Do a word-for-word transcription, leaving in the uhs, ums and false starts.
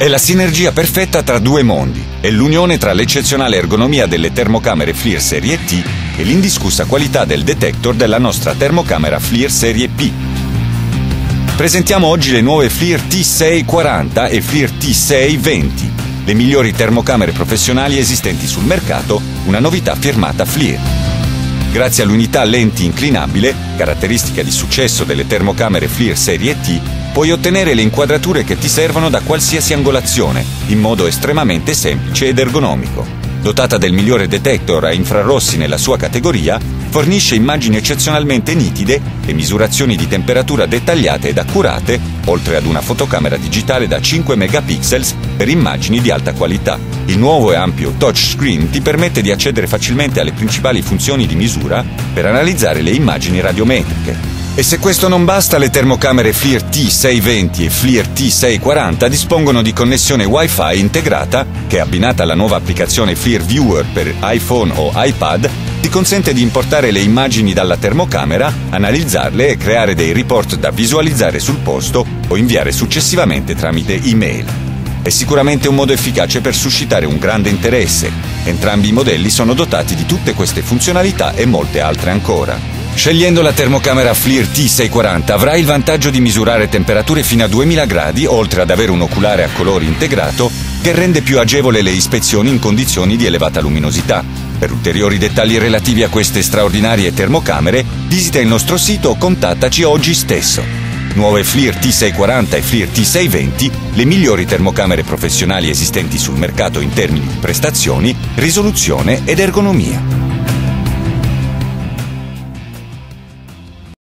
È la sinergia perfetta tra due mondi, è l'unione tra l'eccezionale ergonomia delle termocamere FLIR Serie T e l'indiscussa qualità del detector della nostra termocamera FLIR Serie P. Presentiamo oggi le nuove FLIR T sei quaranta e FLIR T sei venti, le migliori termocamere professionali esistenti sul mercato, una novità firmata FLIR. Grazie all'unità lenti inclinabile, caratteristica di successo delle termocamere FLIR Serie T, puoi ottenere le inquadrature che ti servono da qualsiasi angolazione, in modo estremamente semplice ed ergonomico. Dotata del migliore detector a infrarossi nella sua categoria, fornisce immagini eccezionalmente nitide e misurazioni di temperatura dettagliate ed accurate, oltre ad una fotocamera digitale da cinque megapixel per immagini di alta qualità. Il nuovo e ampio touchscreen ti permette di accedere facilmente alle principali funzioni di misura per analizzare le immagini radiometriche. E se questo non basta, le termocamere FLIR T sei venti e FLIR T sei quaranta dispongono di connessione Wi-Fi integrata che, abbinata alla nuova applicazione FLIR Viewer per iPhone o iPad, ti consente di importare le immagini dalla termocamera, analizzarle e creare dei report da visualizzare sul posto o inviare successivamente tramite email. È sicuramente un modo efficace per suscitare un grande interesse. Entrambi i modelli sono dotati di tutte queste funzionalità e molte altre ancora. Scegliendo la termocamera FLIR T sei quaranta avrai il vantaggio di misurare temperature fino a duemila gradi, oltre ad avere un oculare a colori integrato che rende più agevole le ispezioni in condizioni di elevata luminosità. Per ulteriori dettagli relativi a queste straordinarie termocamere, visita il nostro sito o contattaci oggi stesso. Nuove FLIR T sei quaranta e FLIR T sei venti, le migliori termocamere professionali esistenti sul mercato in termini di prestazioni, risoluzione ed ergonomia.